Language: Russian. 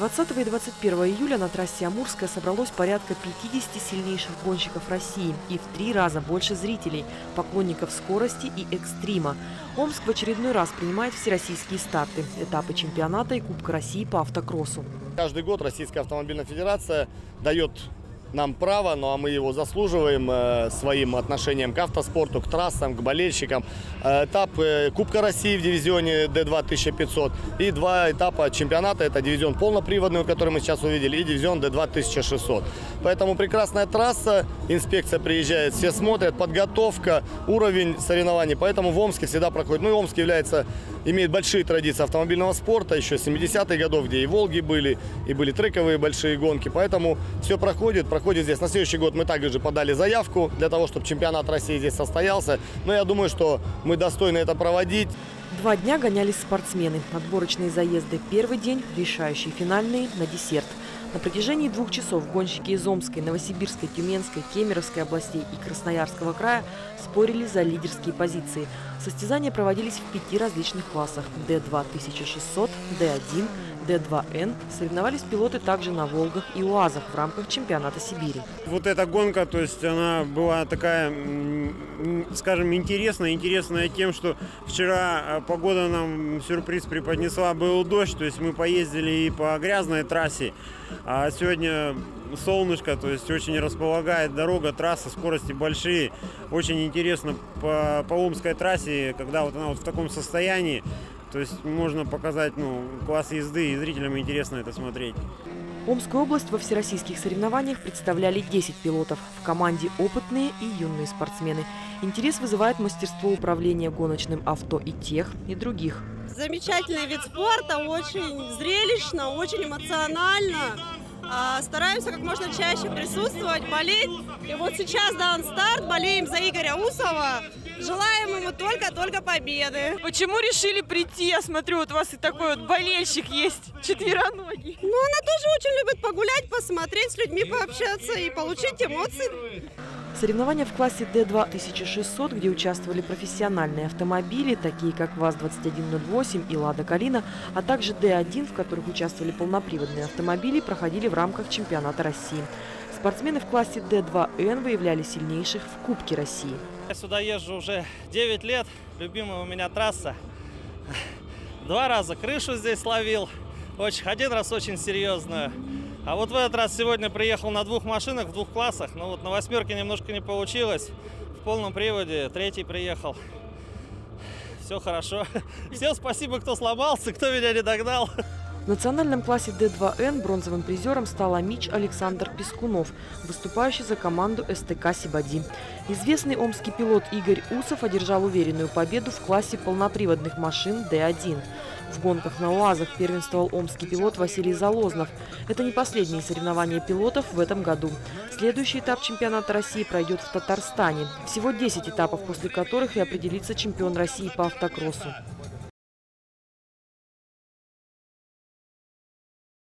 20 и 21 июля на трассе Амурская собралось порядка 50 сильнейших гонщиков России и в 3 раза больше зрителей, поклонников скорости и экстрима. Омск в очередной раз принимает всероссийские старты, этапы чемпионата и Кубка России по автокроссу. Каждый год Российская автомобильная федерация дает нам право, ну а мы его заслуживаем своим отношением к автоспорту, к трассам, к болельщикам. Этап Кубка России в дивизионе D2 1500 и 2 этапа чемпионата. Это дивизион полноприводный, который мы сейчас увидели, и дивизион D2 1600. Поэтому прекрасная трасса, инспекция приезжает, все смотрят, подготовка, уровень соревнований. Поэтому в Омске всегда проходит. Ну и Омск имеет большие традиции автомобильного спорта, еще 70-х годов, где и Волги были, и были трековые большие гонки. Поэтому все проходит здесь. На следующий год мы также подали заявку для того, чтобы чемпионат России здесь состоялся. Но я думаю, что мы достойны это проводить. 2 дня гонялись спортсмены. Отборочные заезды первый день, решающие финальные на десерт. На протяжении 2 часов гонщики из Омской, Новосибирской, Тюменской, Кемеровской областей и Красноярского края спорили за лидерские позиции. Состязания проводились в 5 различных классах – D2 1600, D1, D2N. Соревновались пилоты также на «Волгах» и «УАЗах» в рамках чемпионата Сибири. Вот эта гонка, то есть она была такая, скажем, интересная тем, что вчера погода нам сюрприз преподнесла, был дождь, то есть мы поездили и по грязной трассе, а сегодня солнышко, то есть очень располагает дорога, трасса, скорости большие. Очень интересно по Омской трассе, когда вот она вот в таком состоянии, то есть можно показать класс езды, и зрителям интересно это смотреть. Омскую область во всероссийских соревнованиях представляли 10 пилотов. В команде опытные и юные спортсмены. Интерес вызывает мастерство управления гоночным авто и тех, и других. Замечательный вид спорта, очень зрелищно, очень эмоционально. Стараемся как можно чаще присутствовать, болеть. И вот сейчас дан старт, болеем за Игоря Усова. Желаем ему только победы. Почему решили прийти? Я смотрю, вот у вас и такой вот болельщик есть, четвероногий. Ну, она тоже очень любит погулять, посмотреть, с людьми пообщаться и получить эмоции. Соревнования в классе D2 1600, где участвовали профессиональные автомобили, такие как ВАЗ-2108 и «Лада Калина», а также D1, в которых участвовали полноприводные автомобили, проходили в рамках чемпионата России. Спортсмены в классе D2N выявляли сильнейших в Кубке России. Я сюда езжу уже 9 лет, любимая у меня трасса. 2 раза крышу здесь ловил, 1 раз очень серьезную. А вот в этот раз сегодня приехал на 2 машинах в 2 классах. Но вот на 8-ке немножко не получилось. В полном приводе 3-й приехал. Все хорошо. Всем спасибо, кто сломался, кто меня не догнал. В национальном классе D2N бронзовым призером стал амич Александр Пискунов, выступающий за команду СТК «Сибади». Известный омский пилот Игорь Усов одержал уверенную победу в классе полноприводных машин D1. В гонках на УАЗах первенствовал омский пилот Василий Залознов. Это не последние соревнования пилотов в этом году. Следующий этап чемпионата России пройдет в Татарстане. Всего 10 этапов, после которых и определится чемпион России по автокроссу.